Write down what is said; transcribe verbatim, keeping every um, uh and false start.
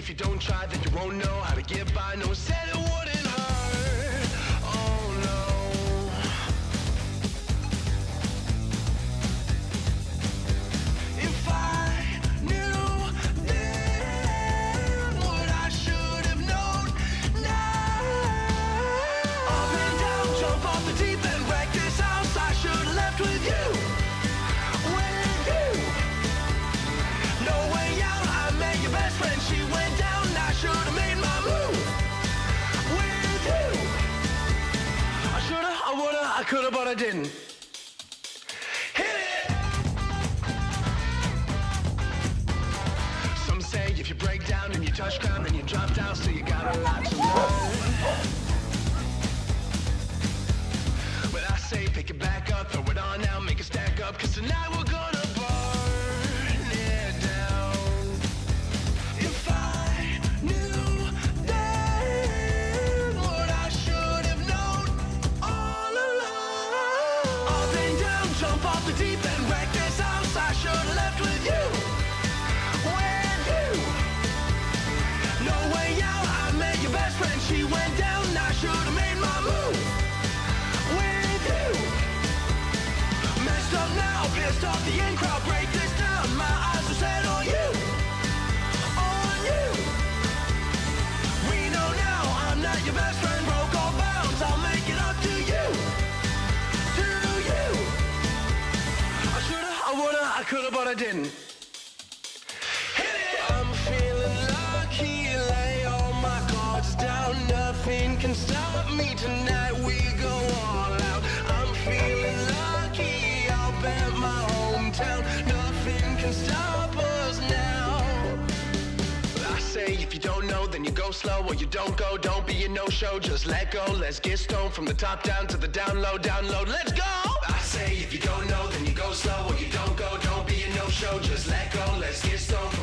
if you don't try, then you won't know how to get by. No one said it wouldn't hurt. Oh no. If I knew then what I should have known now. Up and down, jump off the deep end, wreck this house. I should have left with you. With you. No way out, I met your best friend. She went down, I should have made my move. With you. I should have, I would have, I could have, but I didn't. Hit it! Some say if you break down and you touch ground, then you drop down, so you got a lot to learn. But I say pick it back up, throw it on now, make it stack up, cause tonight we're gonna burn it down. If I knew then what I should have known all along. Up and down, jump off the deep end, wreck this house. I should have left with you. With you. No way out, I met your best friend. She went down, I should have made my move. With you. Messed up now, pissed off the in crowd, break this down. My eyes are set on you. On you. We know now I'm not your best friend. Broke all bounds, I'll make it up to you. To you. I shoulda, I woulda, I coulda, but I didn't. Hit it! I'm feeling lucky, lay all my cards down. Nothing can stop me tonight, we go all out. I'm feeling lucky, I'll bet my hometown. Nothing can stop us now. I say if you don't know, then you go slow, or you don't go. Don't be a no-show, just let go. Let's get stoned from the top down to the down low, download. Let's go! I say if you don't know, then you go slow, or you don't go. Don't be a no-show, just let go. Let's get stoned.